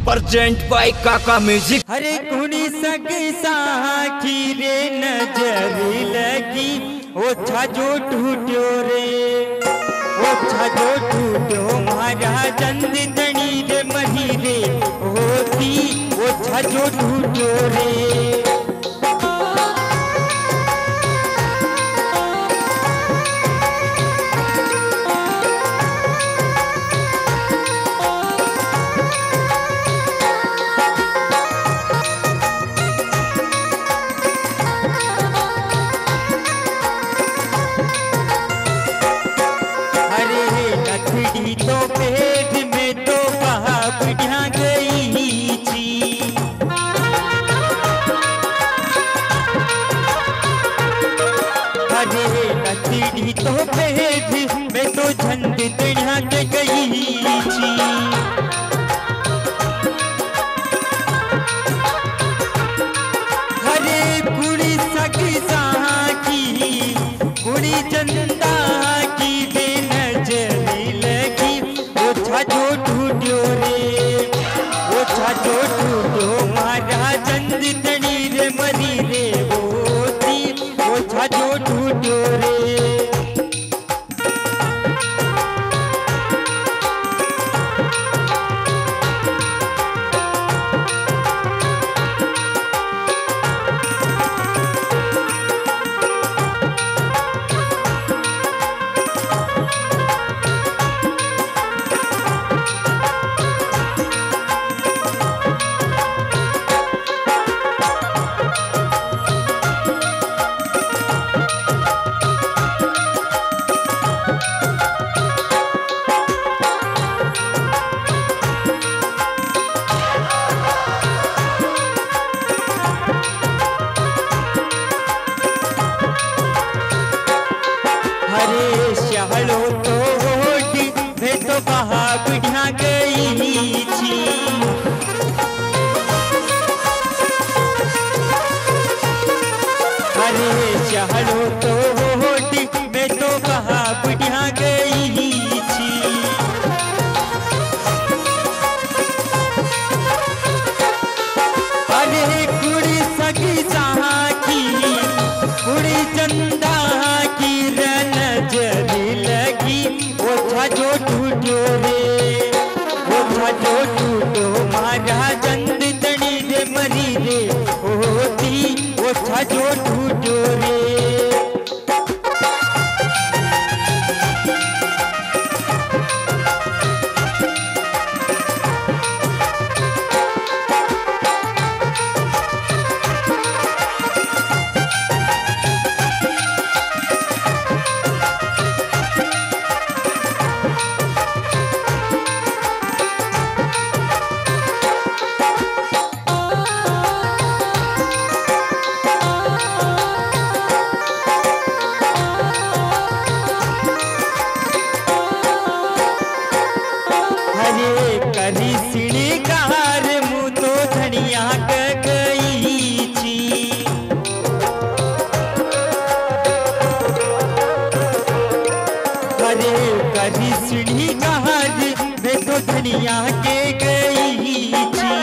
Present by Kaka music. हरे कुणी सगी साखी रे नजर लगी ओछा जो टूट्यो रे ओछा जो टूट्यो महाराज दणी रे मही रे होती ओछा जो टूट्यो रे। तो पेट में तो कहा बढ़िया गई थी अरे नथड़ी तो पेट में तो झंड बढ़िया गई थी। हरे कुड़ी सगी साकी कुड़ी चंदा की जो टूट्यो रे ओछा जो टूट्यो महाराज दणी रे मरी रे होती ओछा जो टूट्यो रे। हरे श्यालो तो होटी वे तो कहा बढ़िया गई थी हरे श्यालो तो होटी वे तो कहा बढ़िया गई थी। हरे कुड़ी सगी साकी कुड़ी चंदा की नजरी लगी ओछा जो टूट्यो रे ओछा जो टूट्यो महाराज दणी रे मरी रे होती ओछा जो टूट्यो रे। करी सिणगार मुँह तो धनिया गई थी अरे करी सिणगार में तो धनिया के गई थी।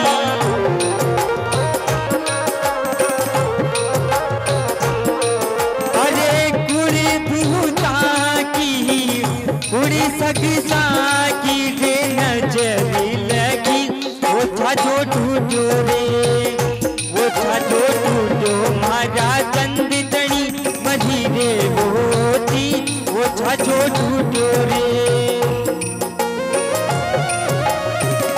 अरे कुड़ी भूता की कुड़ी सगी साकी रे नजरी लगी ओछा जो टूट्यो रे ओछा जो टूट्यो महाराज दणी मही रे होती ओछा जो टूट्यो रे।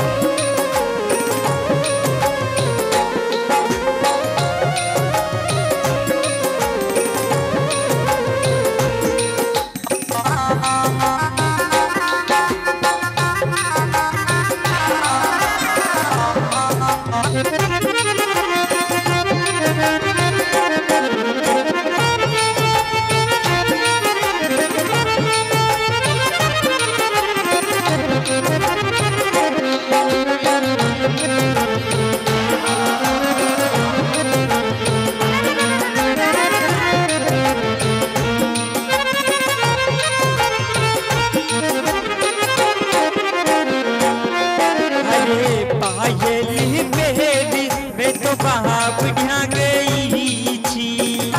बहा बुढ़िया गई छी।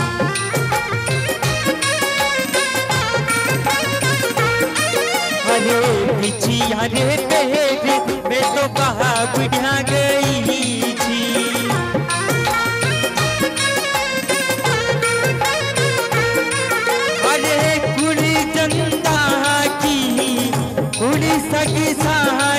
अरे बिछिया रे तेरे मैं तो बहा बुढ़िया गई छी। अरे कुड़ी चंदा की कुड़ी सगी सा